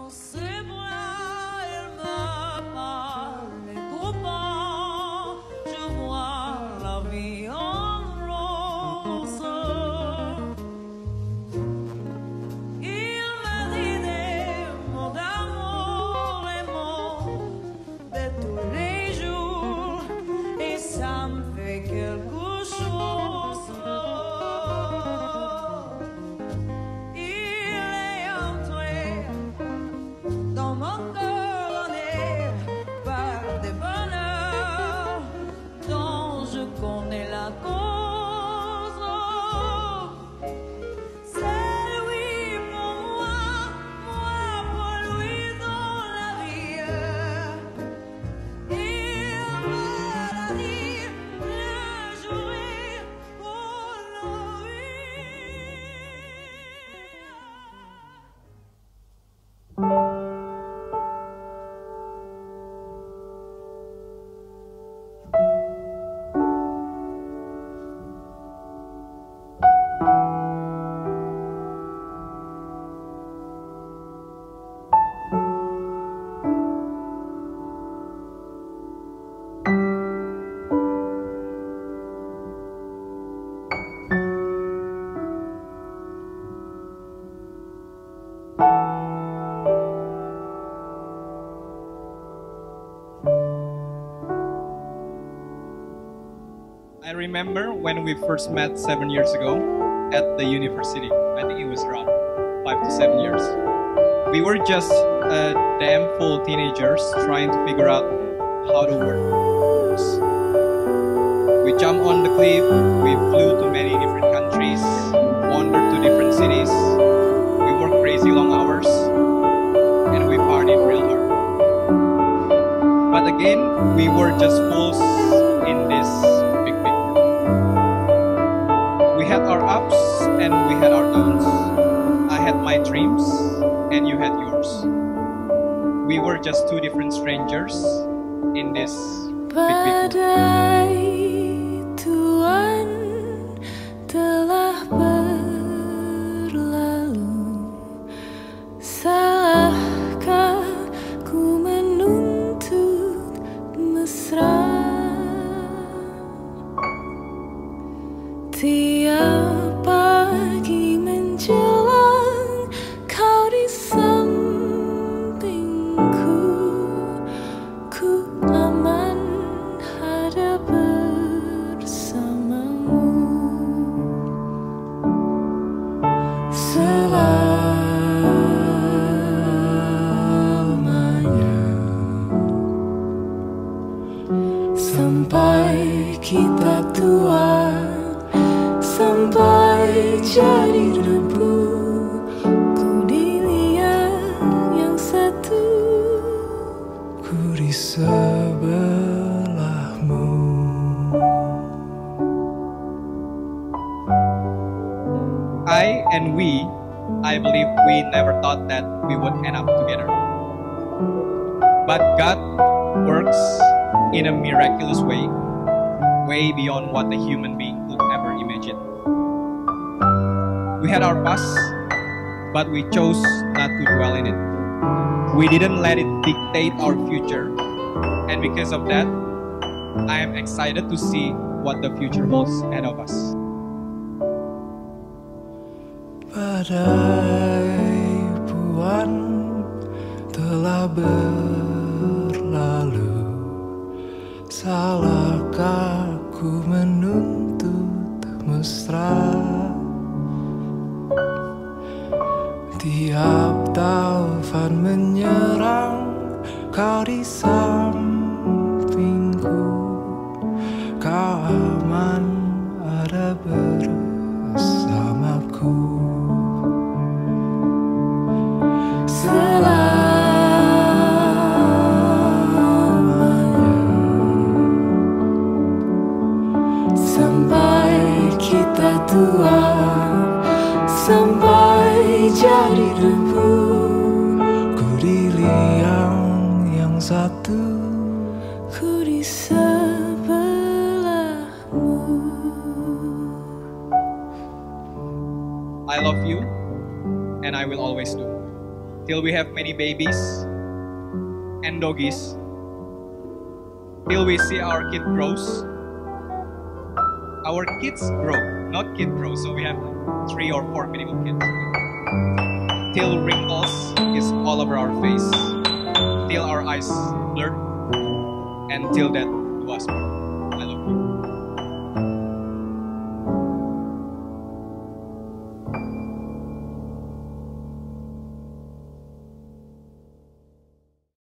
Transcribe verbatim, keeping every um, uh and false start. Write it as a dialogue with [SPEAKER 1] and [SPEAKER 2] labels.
[SPEAKER 1] I remember when we first met seven years ago at the university. I think it was around five to seven years. We were just a damn full teenagers trying to figure out how the world works. We jumped on the cliff, we flew to many different countries, wandered to different cities, we worked crazy long hours, and we partied real hard. But again, we were just fools in this big, big world. We had our ups and we had our downs. I had my dreams and you had yours. We were just two different strangers in this big, big world.
[SPEAKER 2] Tuhan telah berlalu, salahkah ku menuntut mesra? Tiap pagi menjelang kau di sampingku, ku aman ada bersamamu. Selamanya sampai kita tua, sampai jadi debu, ku di liang yang satu, ku di sebelahmu.
[SPEAKER 1] I and we, I believe we never thought that we would end up together. But God works in a miraculous way, way beyond what a human being could ever imagine. We had our past, but we chose not to dwell in it. We didn't let it dictate our future, and because of that, I am excited to see what the future holds ahead of us.
[SPEAKER 2] Badai buan telah berlalu, salahkah ku menuntut mesra? Tiap taufan menyerang, kau di sampingku, kau aman ada bersamaku. Selamanya sampai kita tua, sampai jadi debu, ku di liang yang satu, ku di sebelahmu.
[SPEAKER 1] I love you, and I will always do. till we have many babies and doggies, till we see our kid grows. Our kids grow, not kid grow, so we have like three or four minimum kids. Till wrinkles is all over our face, till our eyes blur, and till that do us part.